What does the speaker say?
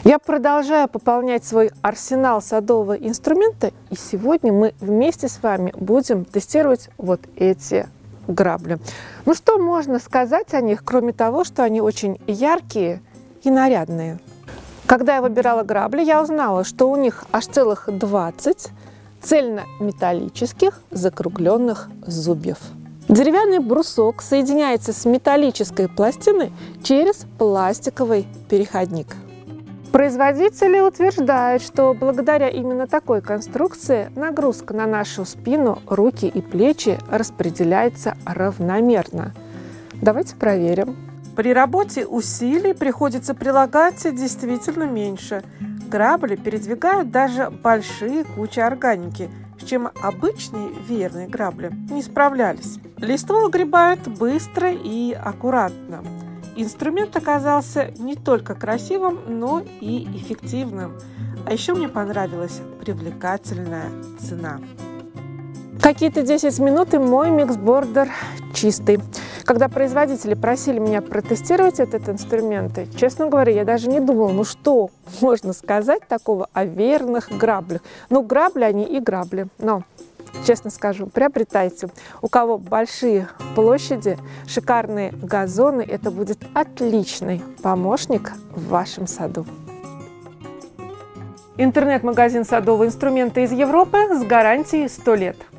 Я продолжаю пополнять свой арсенал садового инструмента, и сегодня мы вместе с вами будем тестировать вот эти грабли. Ну что можно сказать о них, кроме того, что они очень яркие и нарядные. Когда я выбирала грабли, я узнала, что у них аж целых 20 цельнометаллических закругленных зубьев. Деревянный брусок соединяется с металлической пластиной через пластиковый переходник. Производители утверждают, что благодаря именно такой конструкции нагрузка на нашу спину, руки и плечи распределяется равномерно. Давайте проверим. При работе усилий приходится прилагать действительно меньше. Грабли передвигают даже большие кучи органики, с чем обычные веерные грабли не справлялись. Листву выгребают быстро и аккуратно. Инструмент оказался не только красивым, но и эффективным. А еще мне понравилась привлекательная цена. Какие-то 10 минут и мой миксбордер чистый. Когда производители просили меня протестировать этот инструмент, честно говоря, я даже не думала, ну что можно сказать такого о веерных граблях. Ну, грабли они и грабли, но, честно скажу, приобретайте. У кого большие площади, шикарные газоны, это будет отличный помощник в вашем саду. Интернет-магазин садового инструмента из Европы с гарантией 100 лет.